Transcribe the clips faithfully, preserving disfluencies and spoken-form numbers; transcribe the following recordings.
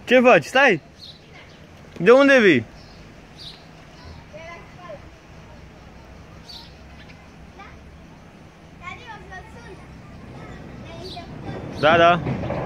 Ce faci? Stai! De unde vii? Da, da.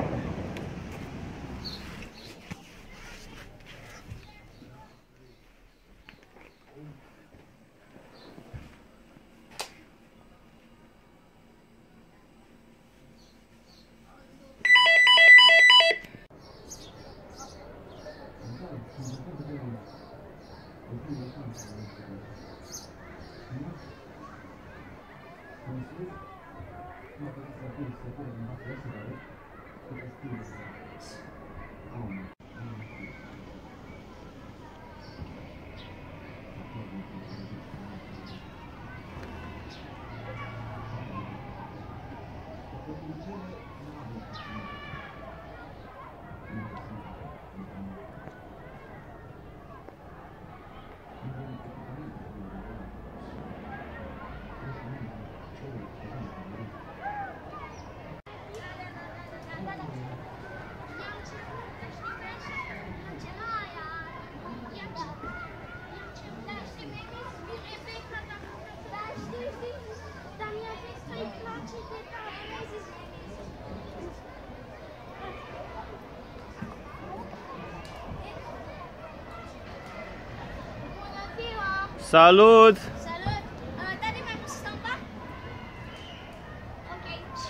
Salut! Salut! Uh, Tati, mai poți să stau pa? Ok.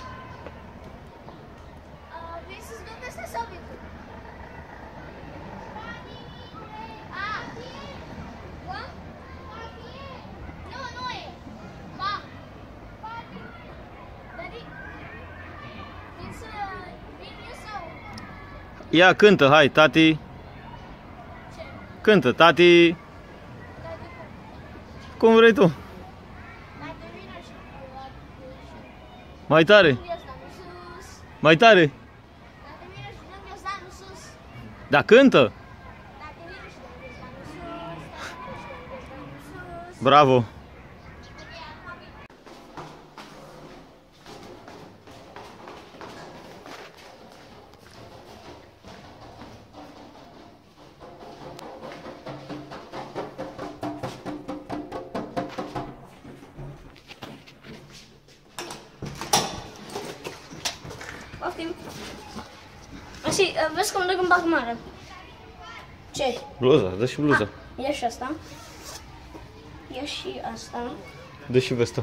Uh, vrei să-ți duc ăsta sau bicul? Ah! What? Nu, nu e! Pa! Tati, vin să... vin eu sau... Ia, cântă, hai, tati! Ce? Cântă, tati! Cum vrei tu? Mai tare! Mai tare! Da, cântă! Bravo! Poftim. Și, vezi cum duc în bag mare. Ce? Bluza, dă și bluza. Ia și asta. Ia și asta. Dă și vestă.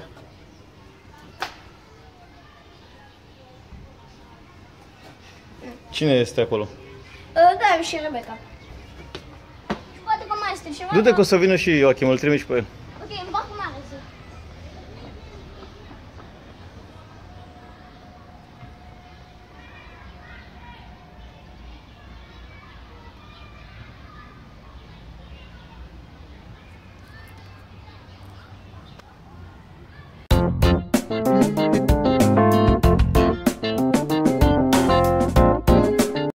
Cine este acolo? Da, și Rebecca. Și poate că mai este ceva. Du-te că o să vină și Joachim, îl trimiți pe el. Ok, în bag mare, zic. Thank you.